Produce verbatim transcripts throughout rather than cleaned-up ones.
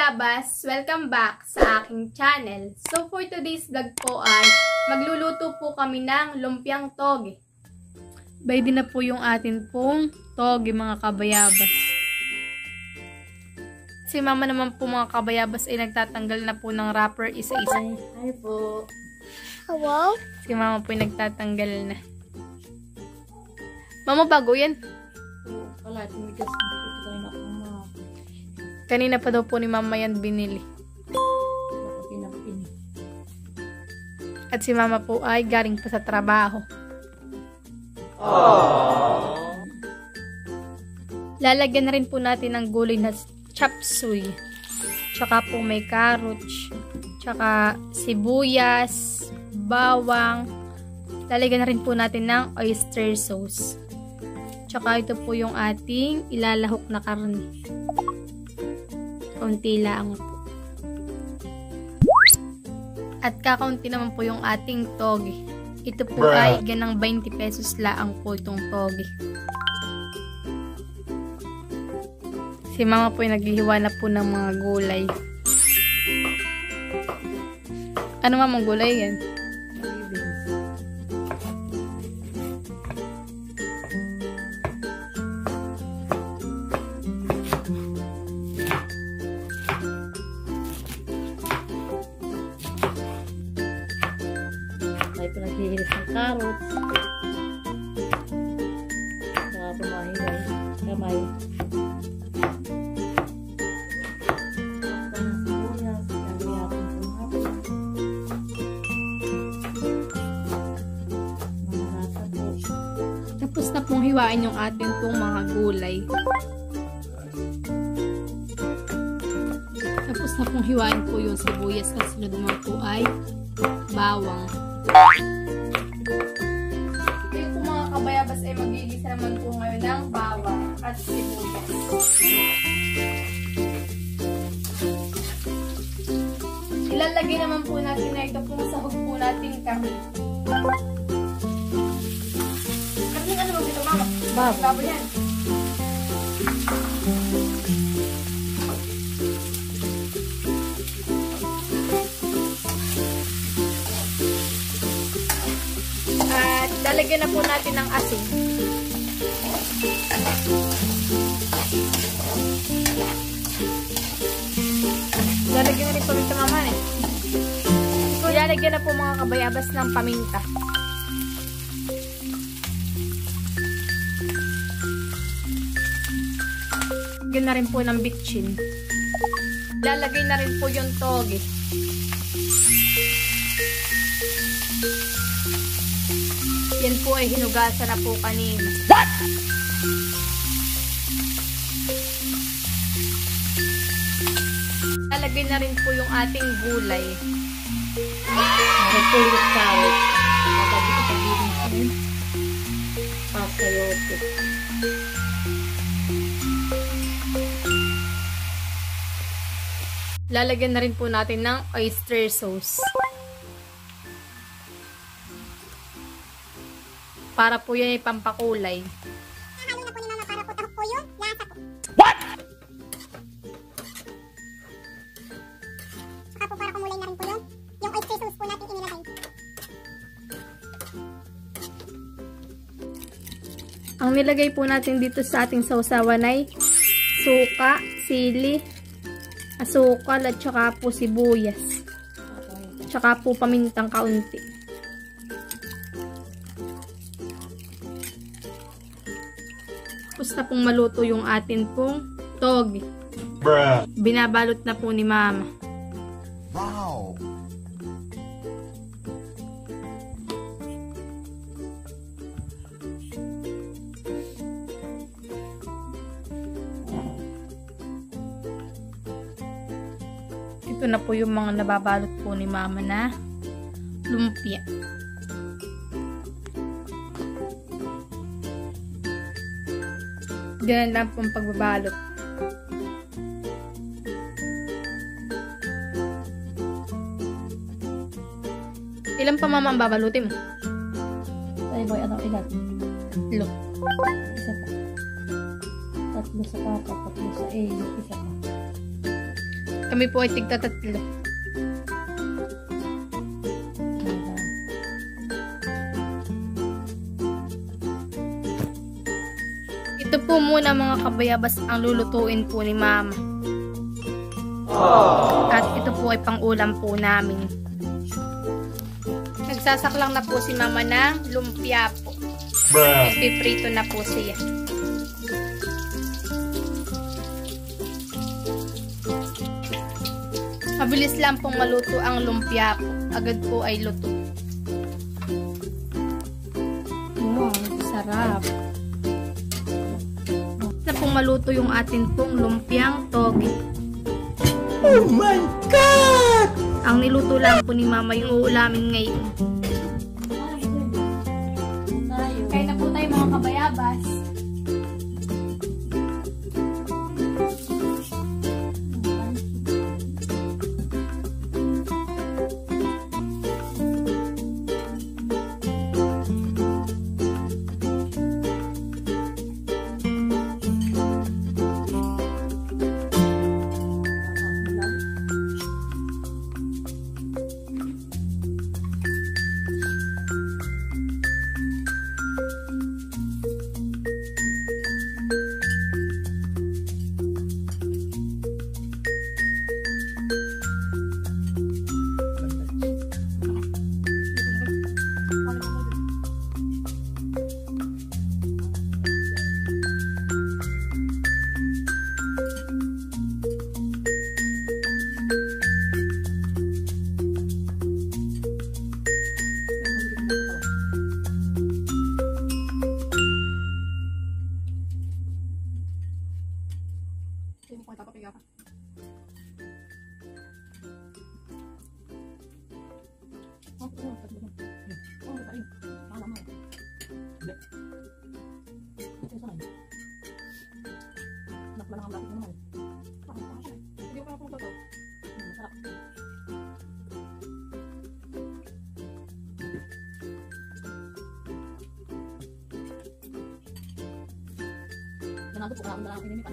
kabayabas! Welcome back sa aking channel. So for today's vlog po ay magluluto po kami ng lumpiang toge. Ready na po yung atin pong toge mga kabayabas. Si mama naman po mga kabayabas ay nagtatanggal na po ng wrapper isa-isa. Hi po. Hello? Si mama po ay nagtatanggal na. Mama, bago yan. Wala, tumigas na ito tayo na kung mga Kanina pa daw po ni mama yan binili. pinapin. At si mama po ay galing pa sa trabaho. Aww. Lalagyan na rin po natin ng gulay na chop suey. Tsaka po may carrots. Tsaka sibuyas, bawang. Lalagyan na rin po natin ng oyster sauce. Tsaka ito po yung ating ilalahok na karne. Kaunti lang po. At kakaunti naman po yung ating toge. Ito po Bruh. ay ganang twenty pesos laang po itong toge. Si mama po ay naghihiwa na po ng mga gulay. Ano mamang gulay yan? Ay pinaghihilis ng carrots. Saka pumahiway. Kamay. Tapos na pong hiwain yung ating pong mga gulay. Tapos na pong hiwain po yung sibuyas. Kasunod naman po ay bawang. Yung po mga kabayabas ay magigisa naman po ngayon ng bawang at sibuyas. Ilalagay naman po natin na ito pong sahog po natin kami. Karning ano mag ito mama? Baboy. Baboy yan. At lalagyan na po natin ng asin. Lalagyan na rin po rin sa mama eh. So, lalagyan na po mga kabayabas ng paminta. Lalagyan na rin po ng bitchin. Lalagay na rin po yung toge. Yan po ay hinugasan na po kanina. What? Lalagay na rin po yung ating gulay. Nagpulot with carrots. Kapag ito pag-ibig sa rin. Pasayote. Lalagyan na rin po natin ng oyster sauce. Para po yan ay pampakulay. Halo na po ni mama para po tahok po yung lasa po. What? Saka po para kumulay na rin po yung yung oyster sauce po natin inilagay. Ang nilagay po natin dito sa ating sausawan ay suka, sili, asukal at saka po sibuyas. Tsaka po pamintang kaunti. Tapos na pong maluto yung atin pong toge. Bruh. Binabalot na po ni mama. Wow. Ito na po yung mga nababalot po ni mama na lumpia. Ganyan lang pong pagbabalot. Ilan pa mama ang babalutin mo? Ay boy, ano ilan? Tatlo. Isa pa. Tatlo sa papa, tatlo sa A, isa pa. Kami po ay tigtatatlo. Ito po muna mga kabayabas ang lulutuin po ni Mama. At ito po ay pang-ulam po namin. Nagsasaklang na po si Mama ng lumpia po. Ipiprito na po siya. Mabilis lang pong maluto ang lumpia po. Agad po ay luto. Wow, sarap. Na pong maluto yung atin pong lumpiang toge. Oh my God! Ang niluto lang po ni Mama yung uulamin ngayon. Kaya na po tayo mga kabayabas. Nanalo po ka, ang pinimipan.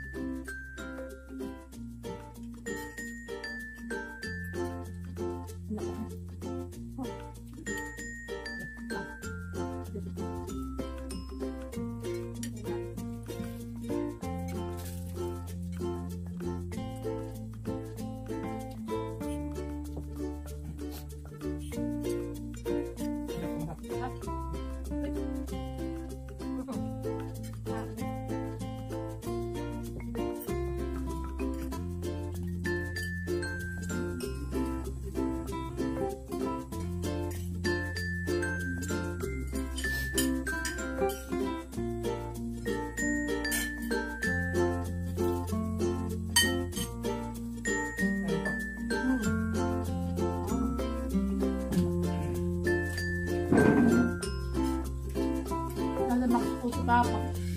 Nalamak po si Papa.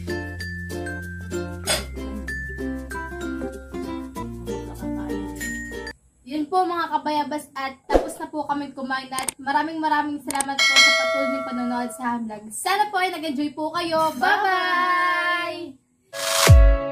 Yun po mga kabayabas at tapos na po kami kumain at maraming maraming salamat po sa patuloy niyong panonood sa vlog. Sana po ay nag-enjoy po kayo. Bye-bye!